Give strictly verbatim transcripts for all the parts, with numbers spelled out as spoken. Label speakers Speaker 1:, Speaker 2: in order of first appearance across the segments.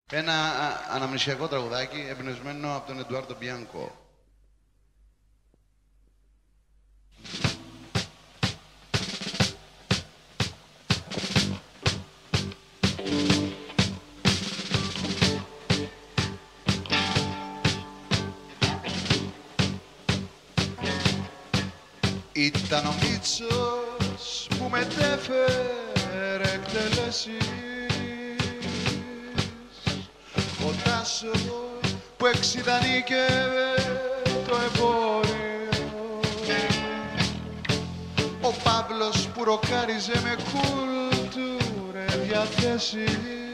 Speaker 1: Ένα αναμνησιακό τραγουδάκι εμπνευσμένο από τον Εντουάρντο Μπιάνκο. Ήταν ο Μίτσος που μετέφερε εκτελέσεις, ο Τάσος που εξιδανίκευε το εμπόριο, ο Παύλος που ροκάριζε με κουλτούρε διαθέσεις,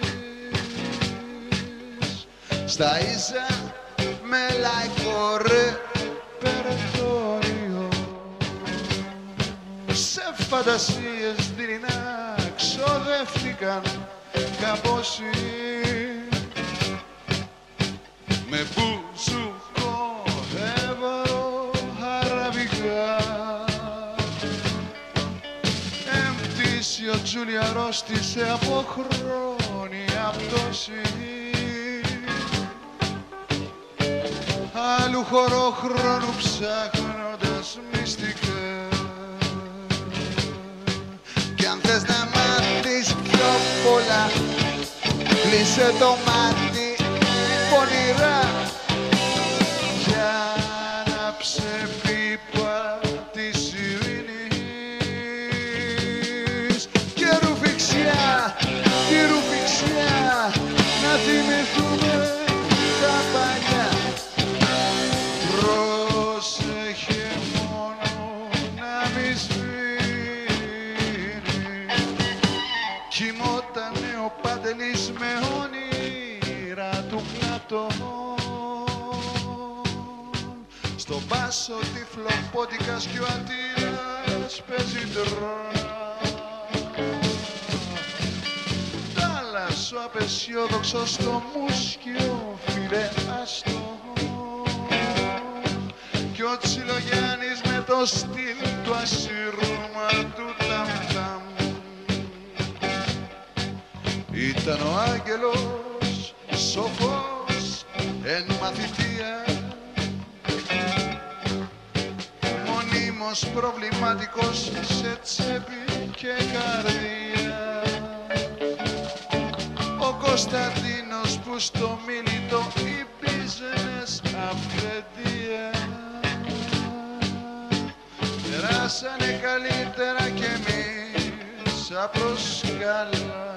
Speaker 1: στα ίσα με λαϊκό ρεπερτόριο, σε φαντασίες δειλινά ξοδεύτηκαν καμπόσοι, με μπουζούκο έβαρο αραβικά. Εμπτήσει ο Τζούλια ρόστισε από χρόνια πτώση, άλλου χωρόχρονου ψάχνοντας μυστικά. Κι αν θες να μάθεις πιο πολλά, κλείσε το μάτι πονηρά για να ψεπίπα της ειρήνης. Και ρουφιξιά, τη ρουφιξιά, να θυμηθούμε τα παλιά. Πρόσεχε μόνο να μη σβήνει. Κοιμότανε ο Παντελής με όνειρα του Πλάτων, στον Πάσο Τυφλοπόντικας κι ο Αττήλας παίζει τρόνα. Τάλλας ο απεσιόδοξος στο μουσκιο φίλε άστο, κι ο Τσιλογιάννης με το στυλ του ασύρματου ταμ-ταμ. Ήταν ο άγγελος σοφός εν μαθητεία, μονίμως προβληματικός σε τσέπη και καρδιά. Ο Κωνσταντίνος που στο Μίλητο οι business αυθεντία, περάσανε καλύτερα κι εμείς απροσκάλα.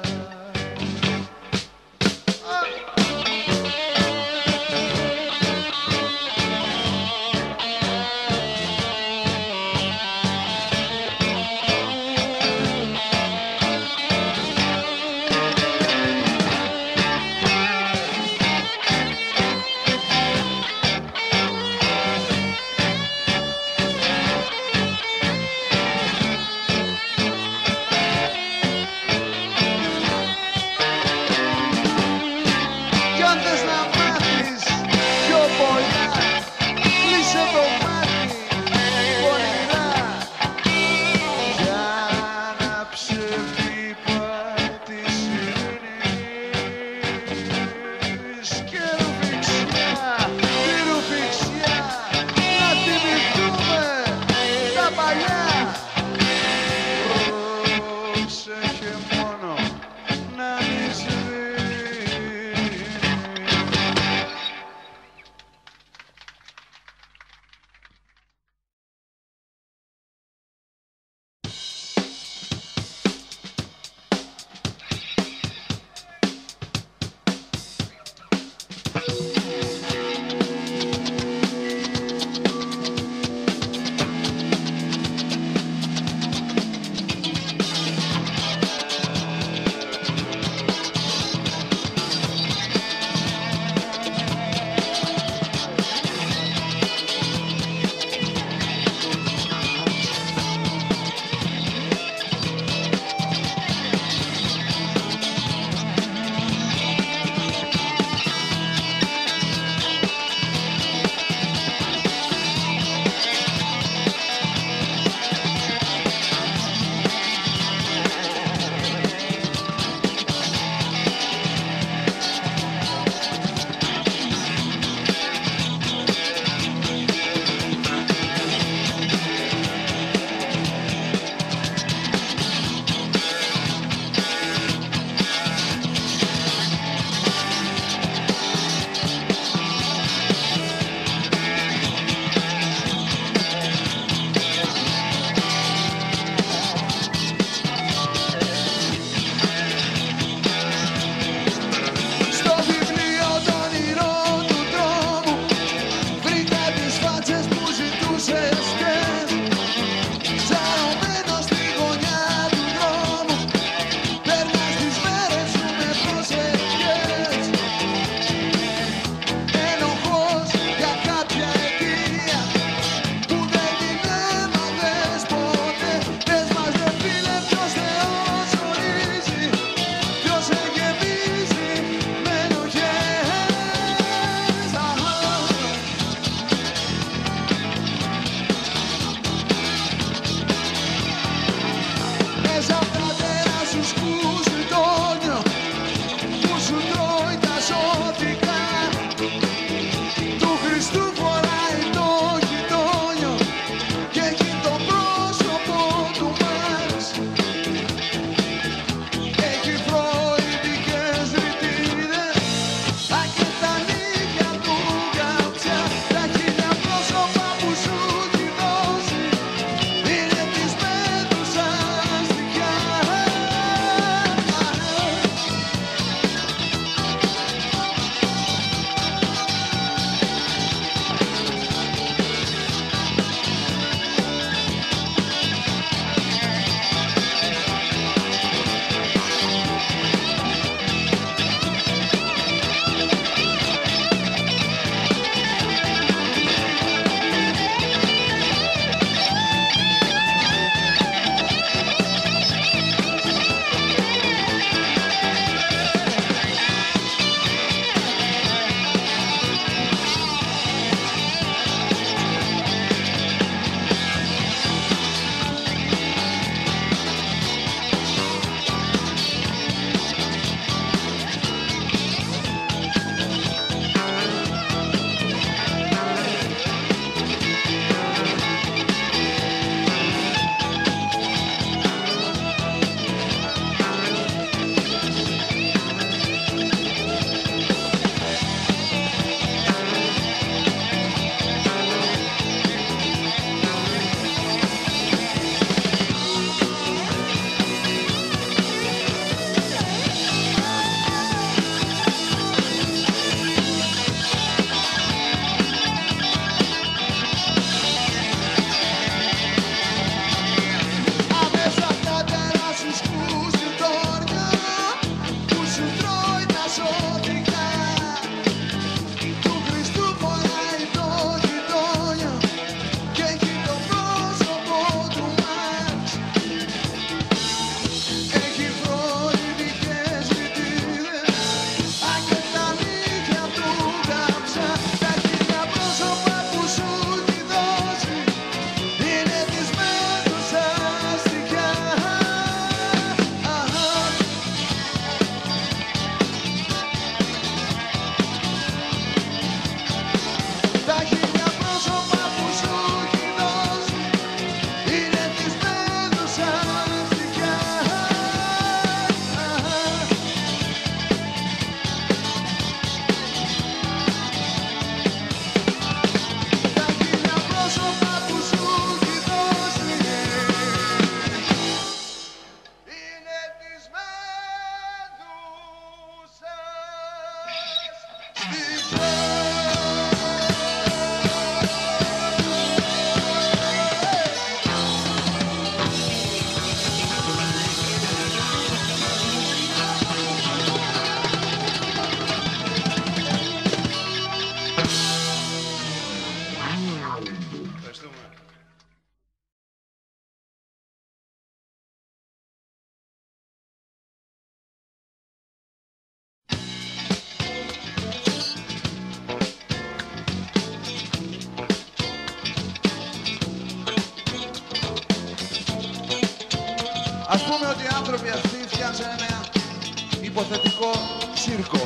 Speaker 1: τσίρκο.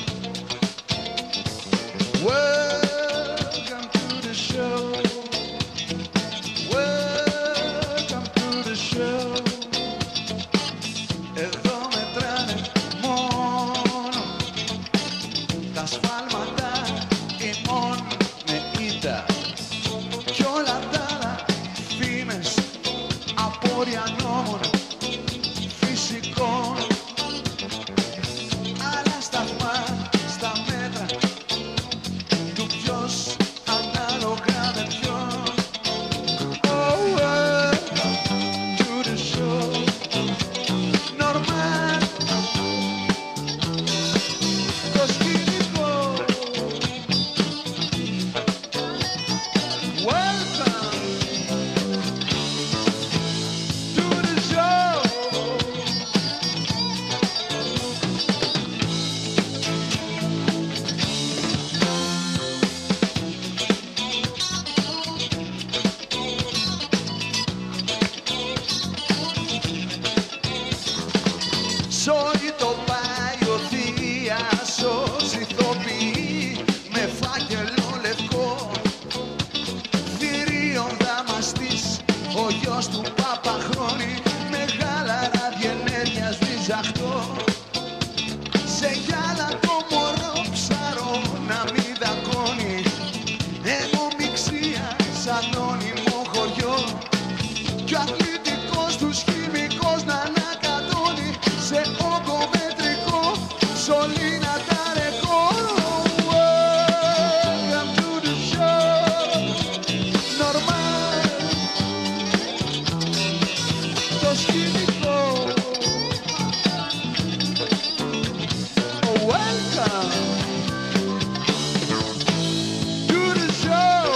Speaker 1: Welcome to the show. Welcome to the show. Εδώ μετράνε μόνο τα σφάλματα ημών με ήττα κι όλα τα άλλα φήμες απόρρια νόμων φυσικών. Άλλα σταθμά στα μέτρα του ποιος ανάλογα με ποιον. Oh, welcome to the show. Normal το σκηνικό. Welcome to the show. Σ' όλη το πάει ο Θίασος ηθοποιεί με φάκελο λευκό. Θηρίων δαμαστής ο γιος του Παπαχρόνη, μεγάλα ραδιενέργειας διζαχτό. Σε γυάλα το μωρό ψαρό να μην δακώνει, αιμομιξία σαν όνειμο χωριό. Κι ο αθλητικός τους χημικός να ανακατώνει σε ογκομετρικό σωλήνα τα ρεκόρ. Welcome to the show. Normal το σκηνικό. Welcome to the show.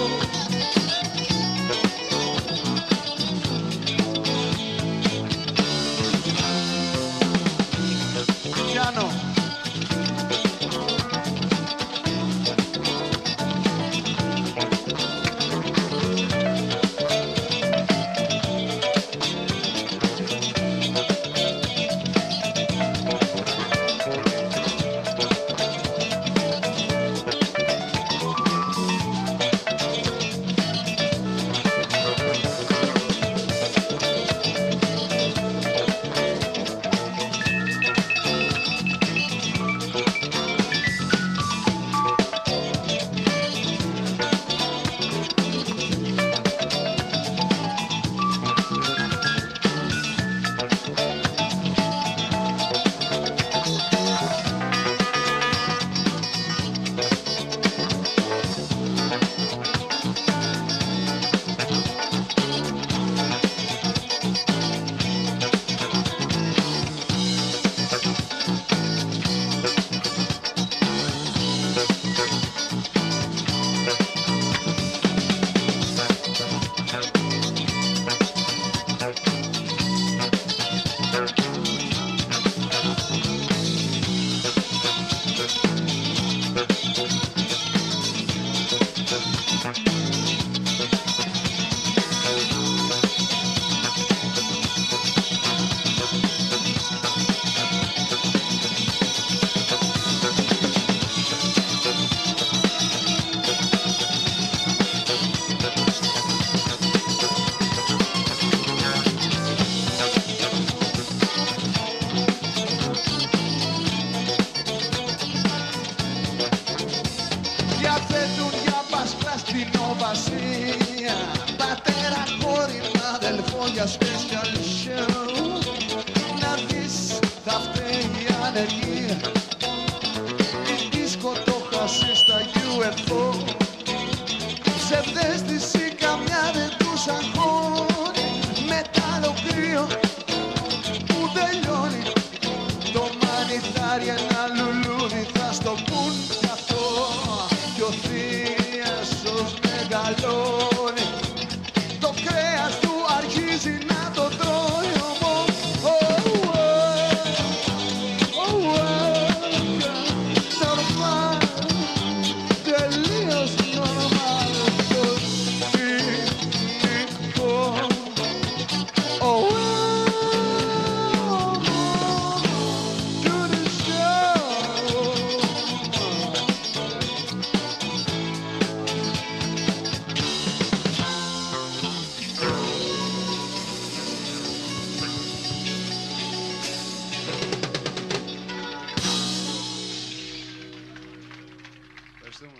Speaker 1: Piano. Οβασία, πατέρα, κόρη, αδελφό για special show. Να δεις, θα φταίει η ανεργία, η δίσκο το χασί στα γιου εφ ο. Ψευδαίσθηση καμιά δεν τους αγχώνει, μετάλλο κρύο που τελειώνει. Το μανιτάρι ένα λουλούδι θα στο πουν κι αυτό, κι ο Θίασος μεγαλώνει. Το κρέας του αρχίζει να το τρώει όμως. Oh, oh, oh, normal, τελείως normal το σκηνικό. Oh, welcome to the show.
Speaker 2: Ευχαριστούμε.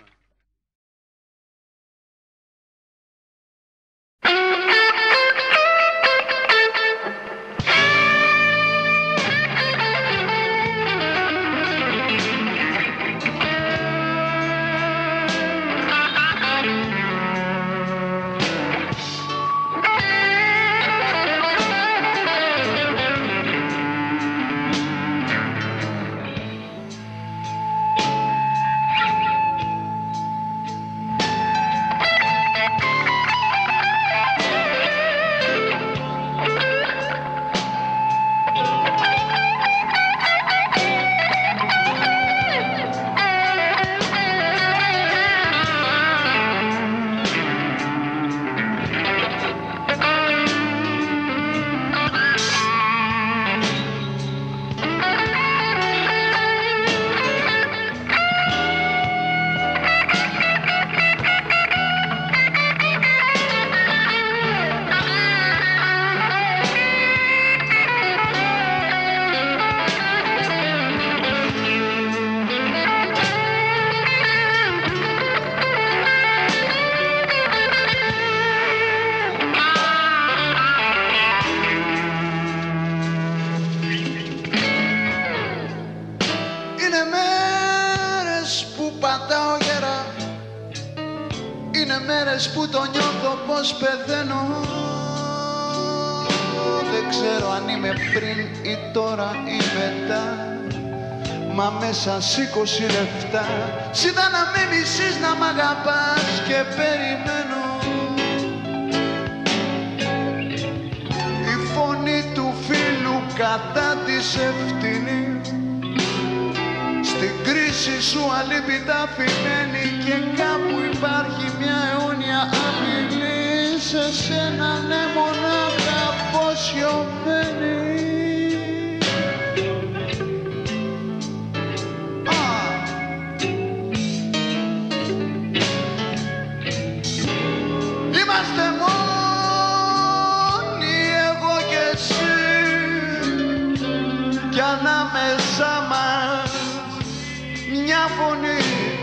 Speaker 1: Που το νιώθω πως πεθαίνω. Δεν ξέρω αν είμαι πριν ή τώρα ή μετά. Μα μέσα σ' είκοσι λεπτά ζητά να με μισείς, να μ' αγαπάς και περιμένω. Η φωνή του φίλου κατά της ευθυνή στην κρίση σου αλίπητα φυμένη και κάπου υπάρχει μια αιώνια απειλή σε σένα, ναι, μονάχα αποσιωμένη. Είμαστε μόνοι εγώ και εσύ κι ανάμεσά μας μια φωνή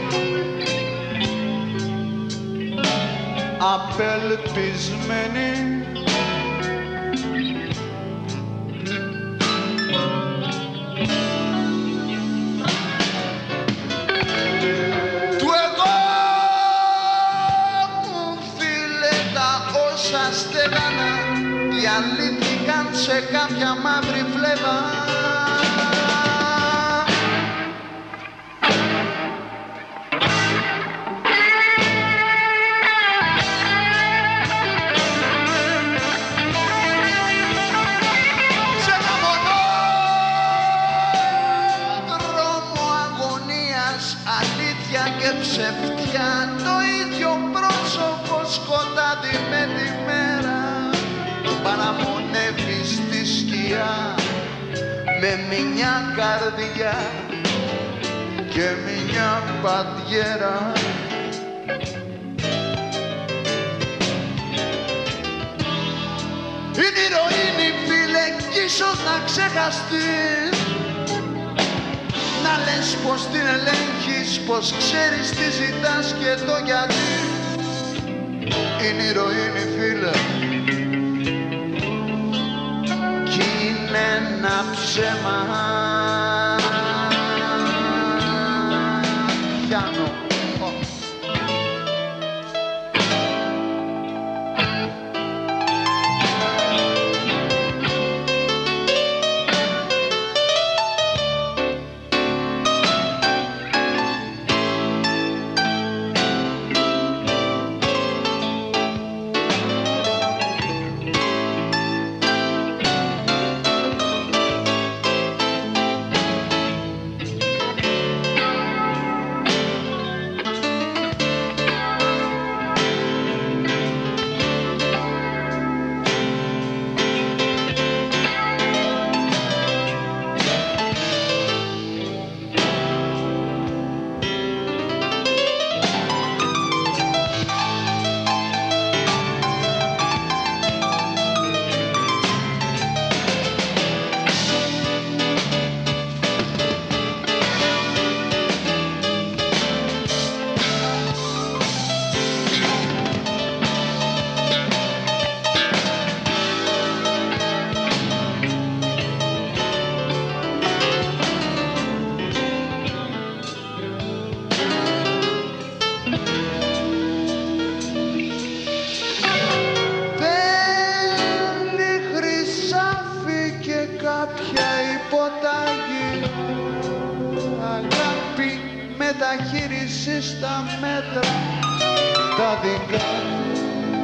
Speaker 1: απελπισμένη. Του εγώ μου φίλε τα όσα στέλανα διαλύθηκαν σε κάποια μαύρη φλέβα. Ψευτιά το ίδιο πρόσωπο σκοτάδι με τη μέρα παραμονεύει στη σκιά με μια καρδιά και μια παντιέρα. Είναι ηρωίνη φίλε κι ίσως να ξεχαστείς, να λες πως την ελέγχεις, πως ξέρεις τι ζητάς και το γιατί. Είναι ηρωίνη φίλε κι είναι ένα ψέμα. Πιάνω. αγάπη μεταχείρισε στα μέτρα τα δικά του.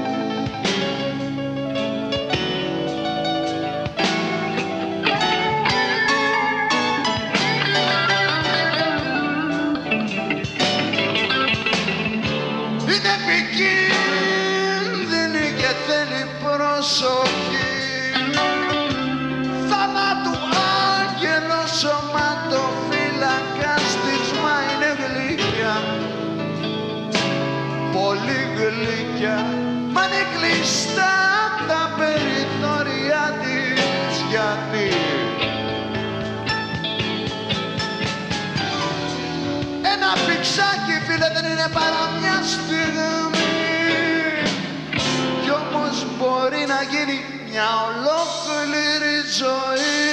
Speaker 1: Είναι επικίνδυνη και θέλει προσοχή. Θανάτου άγγελος σωματοφύλακας της, μα είναι γλυκιά, πολύ γλυκιά. Μα είναι κλειστά τα περιθώρια της, γιατί ένα πηξάκι, φίλε, δεν είναι παρά μια στιγμή, κι όμως μπορεί να γίνει μια ολόκληρη ζωή.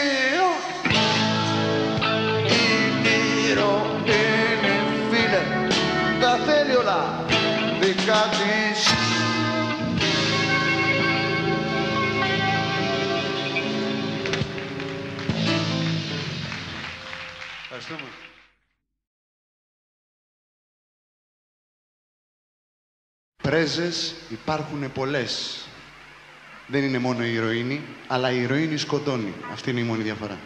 Speaker 1: Η ηρωίνη, φίλε, τα θέλει όλα δικά της. Ευχαριστούμε. Πρέζες υπάρχουν πολλές. Δεν είναι μόνο η ηρωίνη, αλλά η ηρωίνη σκοτώνει. Αυτή είναι η μόνη διαφορά.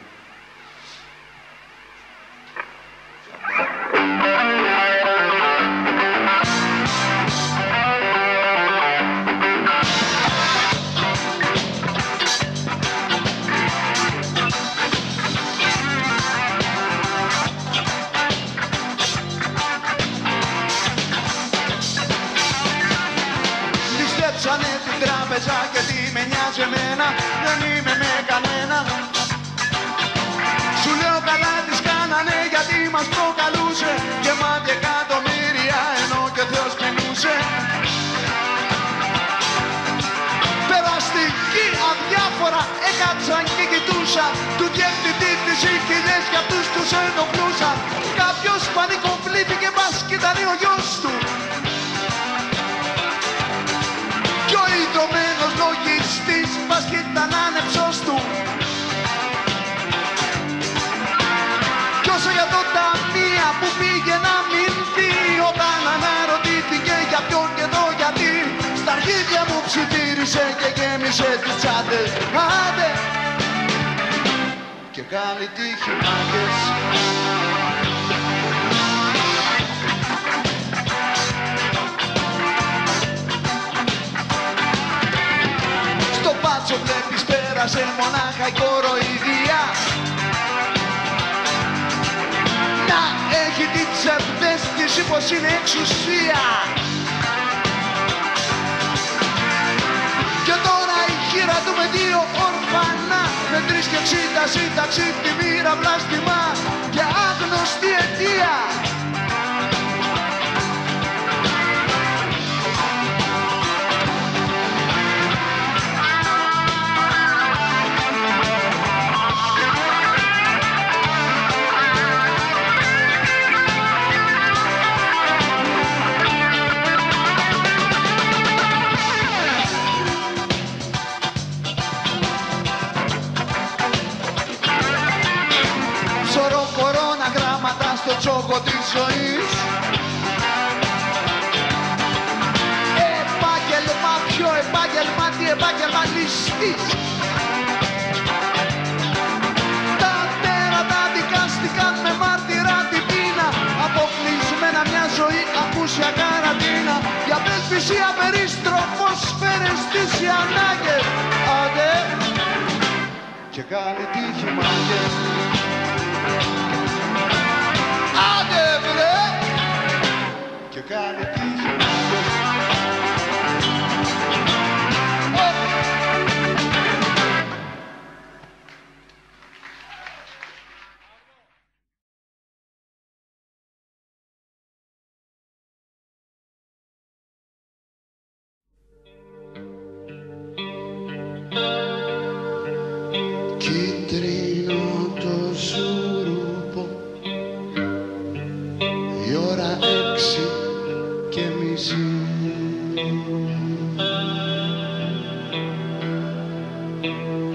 Speaker 1: Και τι με νοιάζει εμένα, δεν είμαι με κανένα. Σου λέω καλά τις κάνανε, γιατί μας προκαλούσε γεμάτη εκατομμύρια, ενώ και ο Θεός πεινούσε. Περαστική αδιάφορα έκατσαν και κοιτούσαν του διευθυντή τις ηχηλιές, για αυτούς τους ενοχλούσαν. Κάποιος πανικοβλήθηκε, μπας κι ήταν ο γιος του. Κι ο ιδρωμένος λογιστής μας κι ήταν άνεψος του. Κι όσο για το ταμεία που πήγε να μηνθεί, όταν αναρωτήθηκε για ποιον και εδώ γιατί, στα αρχίδια μου ψιθύρισε και γέμισε τις τσάντες. Άντε και καλή τύχη, μάγκες. Όσο βλέπεις πέρασε μονάχα η κοροϊδία, να έχει την ψευδαίσθηση πως είναι εξουσία. Και τώρα η χείρα του με δύο ορφανά, με τρεις και εξήντα σύνταξη, τη μοίρα βλάστημα και άγνωστη αιτία. Στο τσόκο της ζωής, επάγγελμα, ποιο επάγγελμα, τι επάγγελμα ληστής. Τα τέρατα δικάστηκαν με μάρτυρα την πείνα, αποκλεισμένα μια ζωή, απούσια καραντίνα. Για απέσπιση απερίστροφος φέρες τις οι ανάγκες. Άντε και καλή τύχη, μάγκες. Άντε βρε και καλή τύχη, μάγκες. Κίτρινο το σουρούπο, η ώρα έξι και μισή.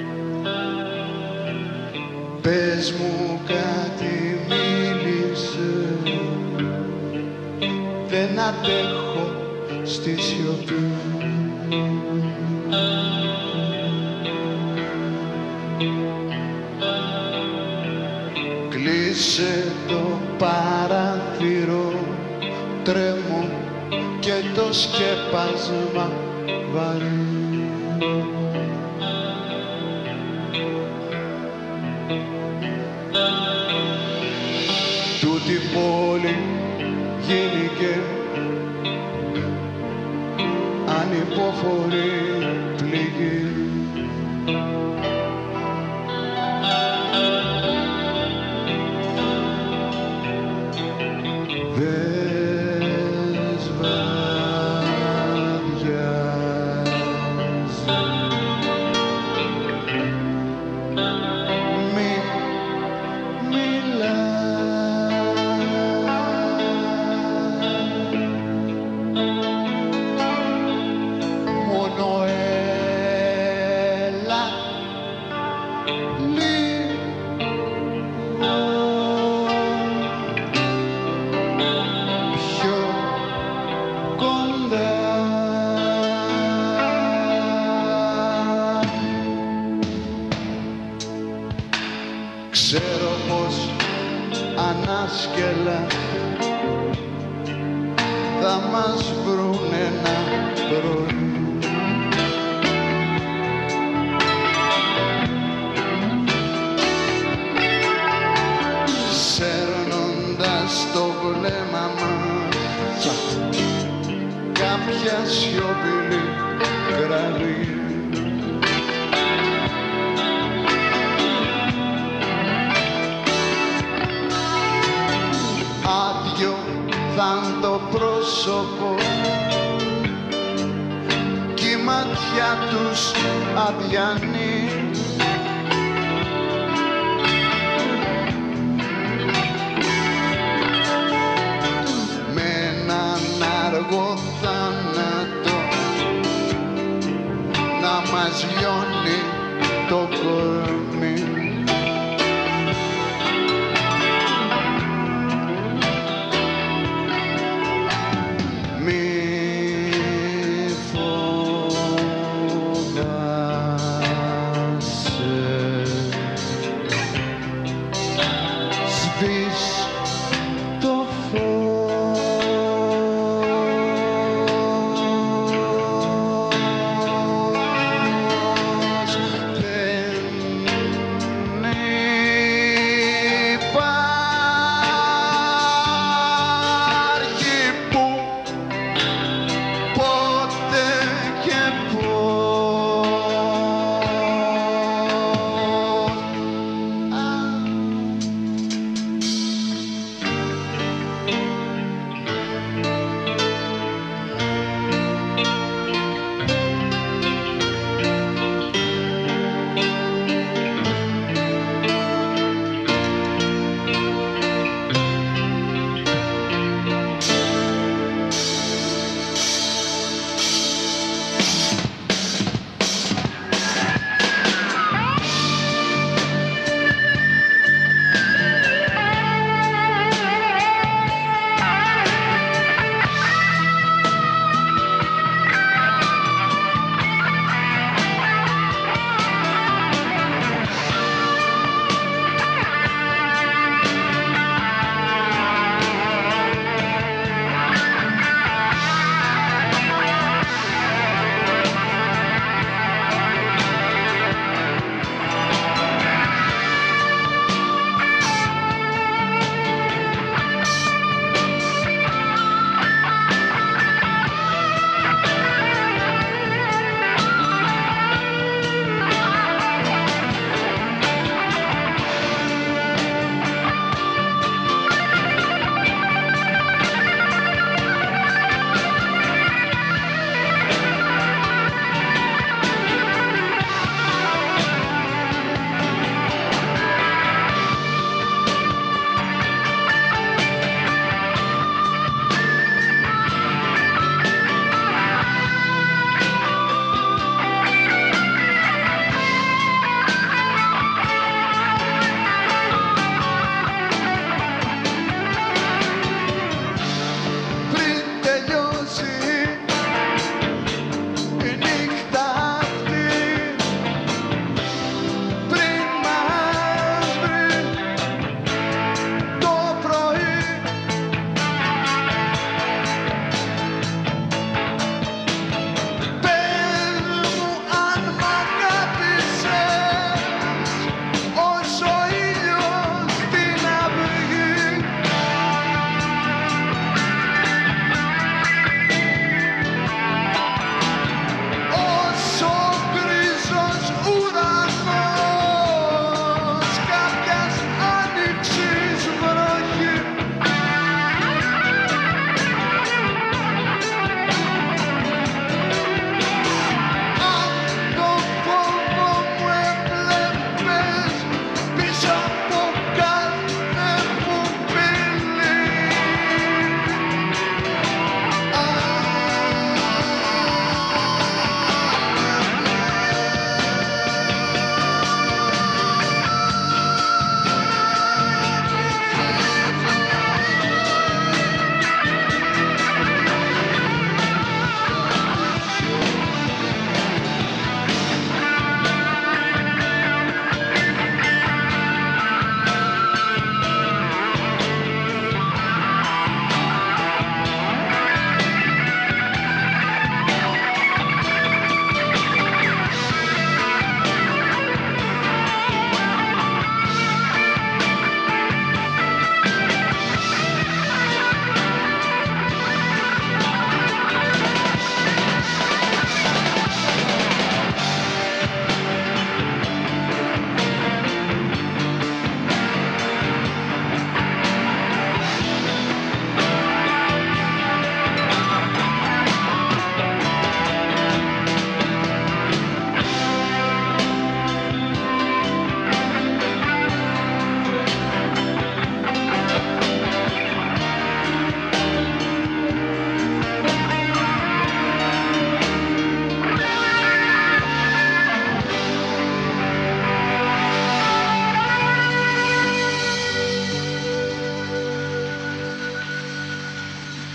Speaker 1: Πες μου κάτι, μίλησε αντέχω στη σιωπή. Κλείσε το παράθυρο, τρέμω και το σκέπασμα βαρύ. Τούτη πόλη γίνηκε ανυπόφορη πληγή. Δες βαδιάζει, μη μιλά, μόνο έλα λίγο πιο κοντά. Ξέρω πως ανάσκελα θα μας βρουν ένα πρωί. Σέρνοντας το βλέμμα μας κάποια σιωπηλή κραλή. Άδειο θαν το πρόσωπο κι η ματιά τους αδιανή. Με έναν αργό θάνατο να μας λιώνει το κορμί. Το φως δεν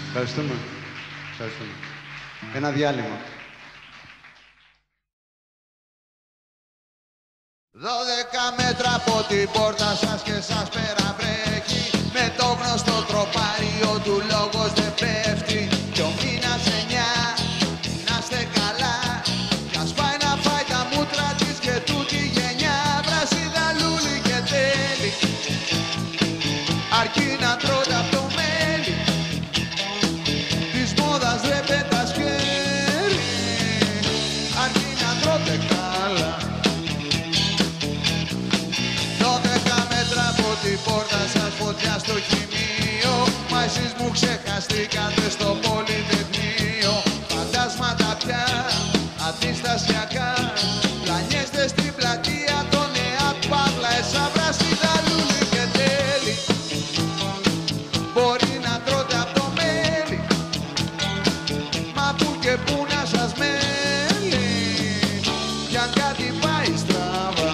Speaker 1: Ευχαριστούμε. Ευχαριστούμε. Ένα διάλειμμα. Δώδεκα μέτρα από την πόρτα σας και σας περαβρέχει. Με το γνωστό τροπάριο του λόγος δεν πέφτει. Κι ο μήνας εννιά, να είστε καλά. Κι ας πάει να φάει τα μούτρα της και τούτη γενιά. Βρασίδα, λούλη και τέλει. Αρκεί να τρώτε απ' το μέλι. Της μόδας δεν πέτας χέρι. Αρκεί να τρώτε καλά. Δώδεκα μέτρα από την πόρτα σας, φωτιά στο χημείο. Μα εσείς μου ξεχαστήκατε στο πολυτεχνείο. Φαντάσματα πια, αντιστασιακά. Πλανιέστε στην πλατεία, το νέα παύλα. Εσά βρασίδα, λούλη και τέλει. Μπορεί να τρώτε απ' το μέλι. Μα που και που να σας μέλει. Κι αν κάτι πάει στραβά.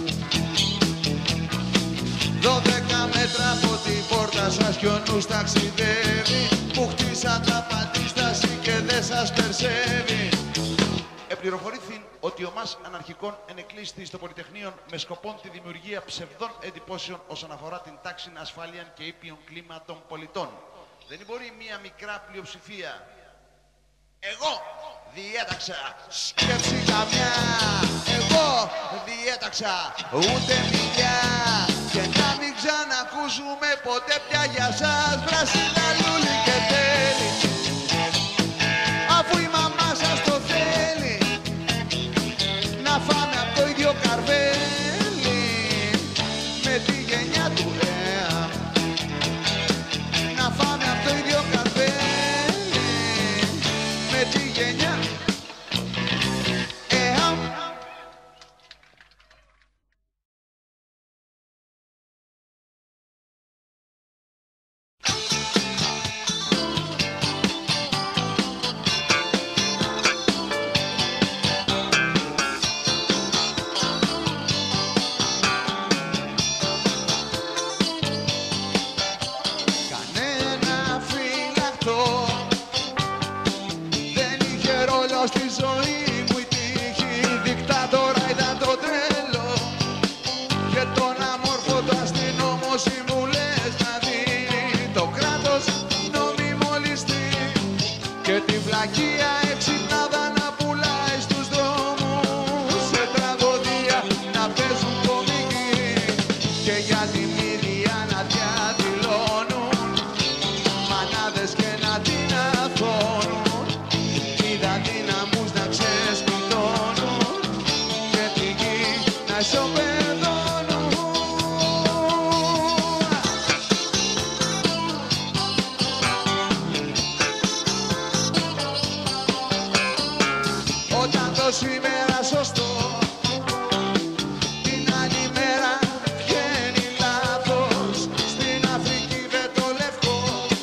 Speaker 1: Δώδεκα μέτρα από την πόρτα σας κι ο νους ταξιδεύει. Που χτίσατε απαντήσταση και δεν σας περσεύει. Επληροφορήθην ότι ο ΜΑΣ αναρχικών ενεκλείστη στο Πολυτεχνείο με σκοπόν τη δημιουργία ψευδών εντυπώσεων όσον αφορά την τάξη, ασφάλεια και ήπιον κλίμα των πολιτών. Δεν μπορεί μία μικρά πλειοψηφία. Εγώ διέταξα σκέψη καμιά. Εγώ διέταξα ούτε μιλιά. Και να μην ξανακούσουμε ποτέ πια για σας. Βρασίδα, λούλη και τέλει. Αφού η μαμά σας το θέλει. Να φάμε από το ίδιο καρβέλι. Με τη γενιά του ΕΑ. Να φάμε από το ίδιο καρβέλι. Με τη γενιά ΕΑ. Στη ζωή μου η τύχη δικτάτορα ήταν το τρέλο. Και τον αμόρφο το αστυνόμο συμβουλές να δίνει. Το κράτος νομιμολιστή. Και τη βλακεία εξυπνάδα να πουλάει στους δρόμους. Σε τραγωδία να παίζουν κομικοί. Και για τη μύδια να διαδηλώνουν. Μανάδες και να την αθώνουν. Δυναμούς να ξεσπιτώνουν και τη γη να ισοπεδώνουν. Όταν το σήμερα σωστό την άλλη μέρα βγαίνει λάθος. Στην Αφρική με το λευκό.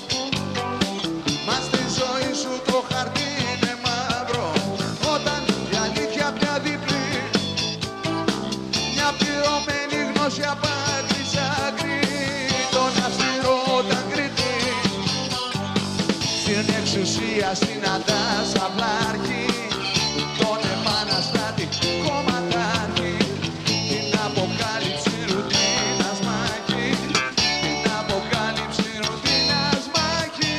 Speaker 1: Μα στη ζωή σου το χαρτί πληρωμένη γνώση απάντης άκρη. Τον αυστηρό όταν κριτή. Στην εξουσία συναντάς αυλάρχη. Τον επαναστάτη κομματάρχη. Την αποκάλυψη ρουτίνας μάχη. Την αποκάλυψη ρουτίνας μάχη.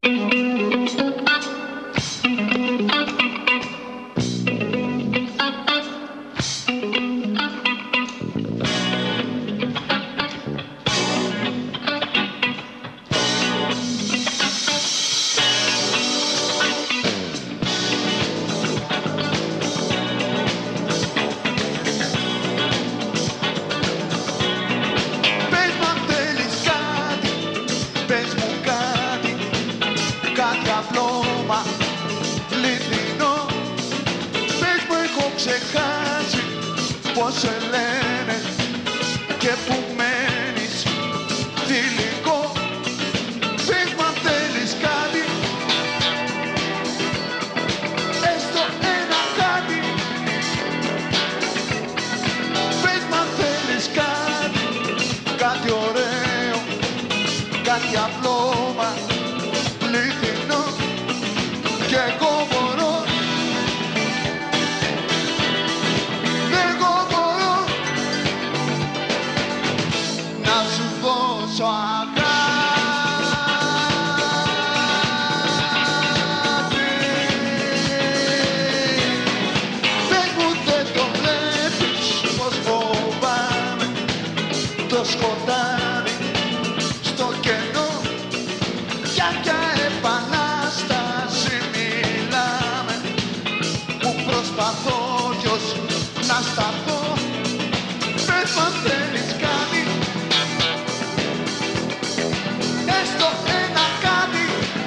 Speaker 1: Ξεχάσει πως σε λένε και που μένεις θηλυκό. Πες μ' αν θέλεις κάτι, έστω ένα κάτι. Πες μ' αν θέλεις κάτι, κάτι ωραίο, κάτι απλό μα αληθινό. Κι εγώ μπορώ, δώσω αγάπη. Πες μου δεν το βλέπεις πως φοβάμαι το σκοτάδι στο κενό. Για ποια επανάσταση μιλάμε που προσπαθώ ποιος να σταθώ. Πες μ' αν θέλεις κάτι, έστω ένα κάτι.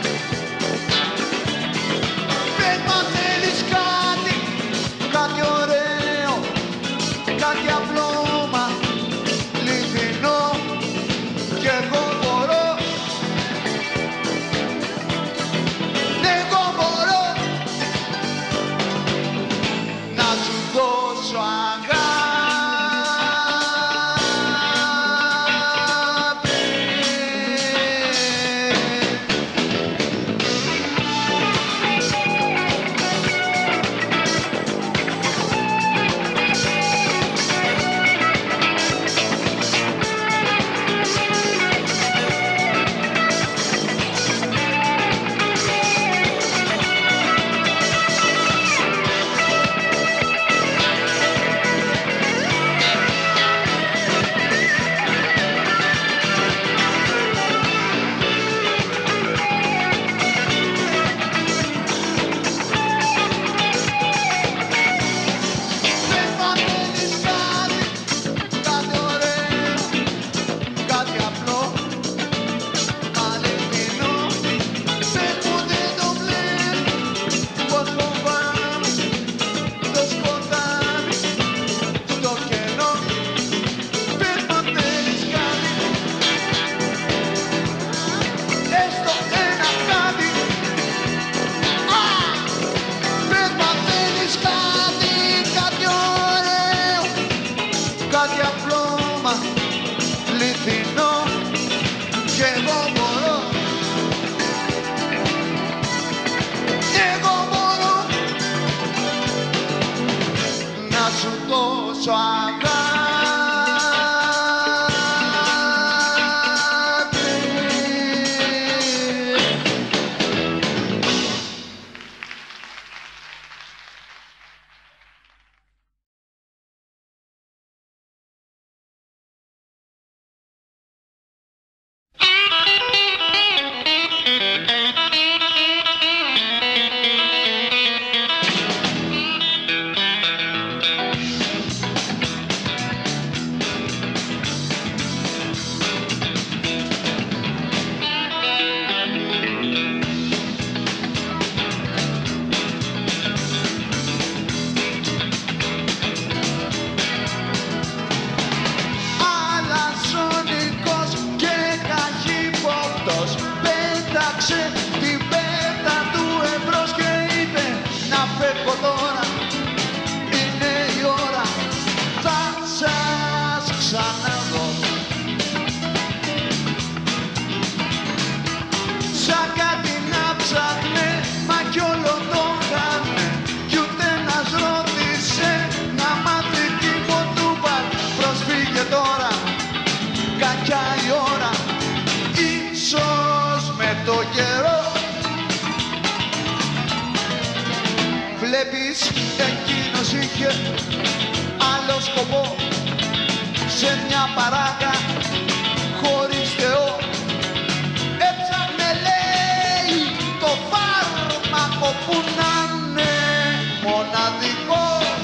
Speaker 1: Πες μ' αν θέλεις κάτι, κάτι ωραίο, κάτι απλό μα αληθινό. Κι εγώ μπορώ, εγώ μπορώ να σου δώσω αγάπη. βλέπεις, εκείνος είχε άλλο σκοπό. Σε μια παράκα χωρίς Θεό έψαχνε, λέει, το φάρμακο που να είναι μοναδικό.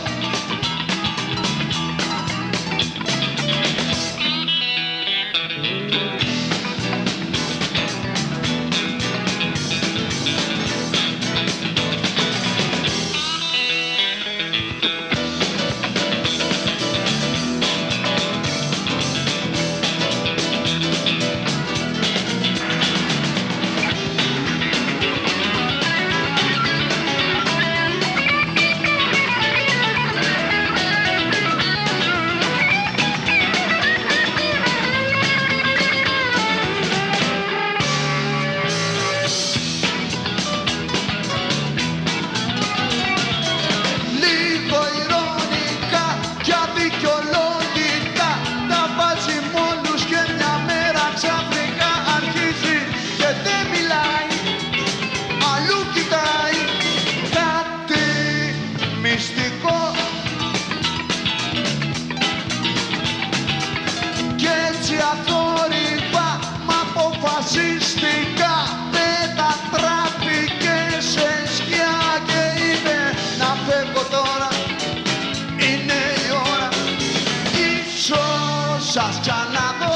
Speaker 1: Σας ξαναδώ.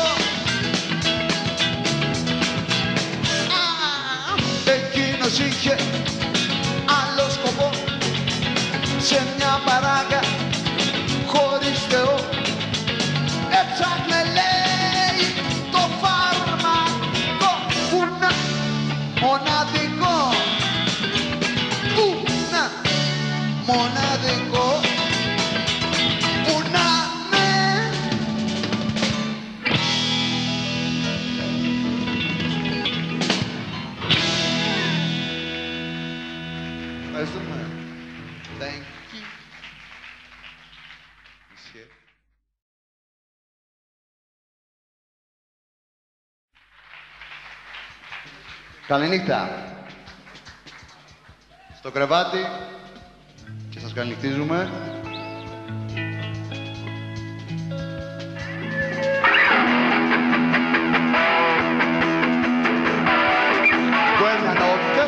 Speaker 1: Εκείνος είχε άλλο σκοπό. Σε μια παράκα χωρίς Θεό έψαχνε, λέει, το φάρμακο που να μοναδικό. Που να μοναδικό. Thank you. Καληνύχτα. Στο κρεβάτι και σας καληνυχτίζουμε. Buena notte.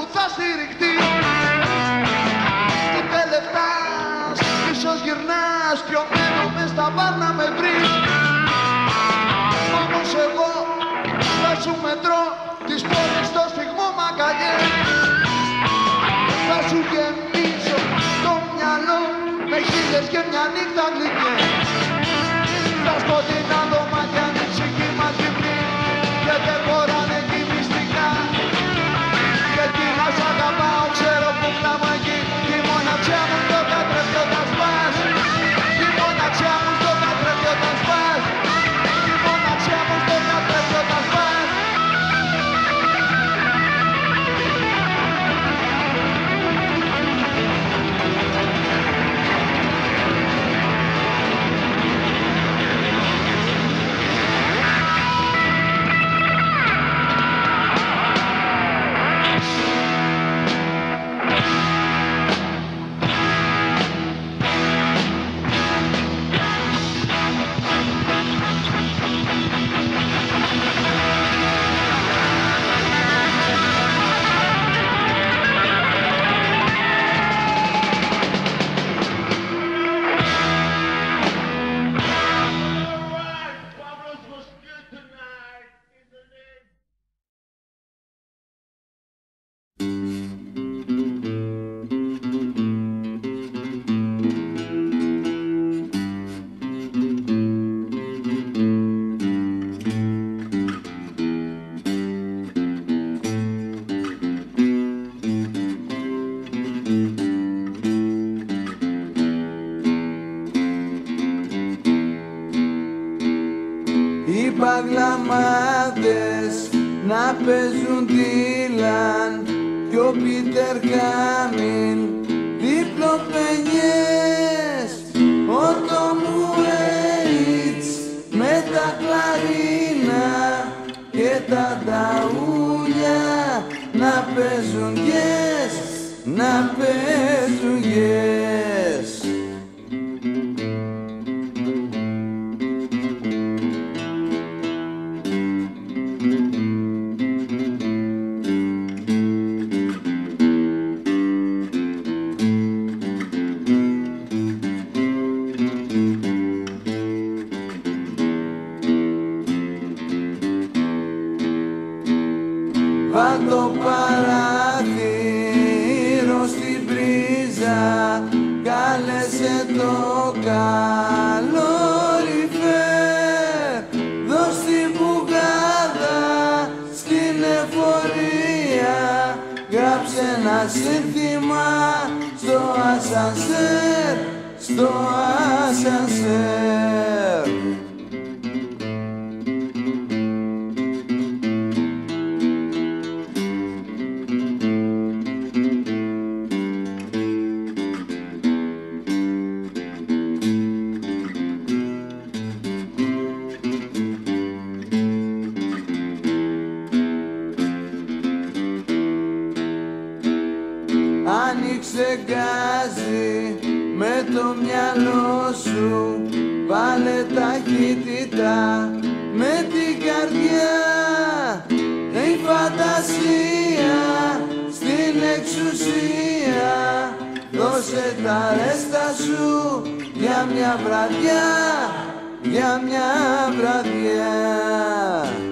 Speaker 1: παπούτσα στηριχτή. Τι τελευτάς, ίσως γυρνάς, πιωμένο μες στα μπαρ να με βρεις. Όμως εγώ θα σου μετρώ τις πόλεις στο στιγμό μακαγιές. Θα σου γεμίσω το μυαλό με χίλιες και μια νύχτα γλυκές. Τα σκοτεινά δωμάτια είναι η ψυχή μας γυμνή και δεν χωράνε εκεί μυστικά. Γιατί να σ' αγαπάω ξέρω που κλάμα εκεί. Τη μοναξιά μου το κατρέφει όταν σπάς. Τη μοναξιά μου το κατρέφει όταν σπάς. Τη μοναξιά μου το κατρέφει όταν σπάς.
Speaker 2: Οι παγλαμάδες να παίζουν Ντίλαν κι ο Πίτερ Χάμιν διπλοπενιές. Ο Τόμ Βέιτς με τα κλαρίνα και τα ταούλια να παίζουν yes, να παίζουν yes. Βάλ' το παράθυρο στην πρίζα, κάλεσε το καλόριφερ. Δώσ' την πουγάδα στην εφορία, γράψε ένα σύνθημα στο ασανσέρ, στο ασανσέρ. Άνοιξε γκάζι με το μυαλό σου, βάλε ταχύτητα με την καρδιά. Η φαντασία στην εξουσία, δώσε τα ρέστα σου για μια βραδιά, για μια βραδιά.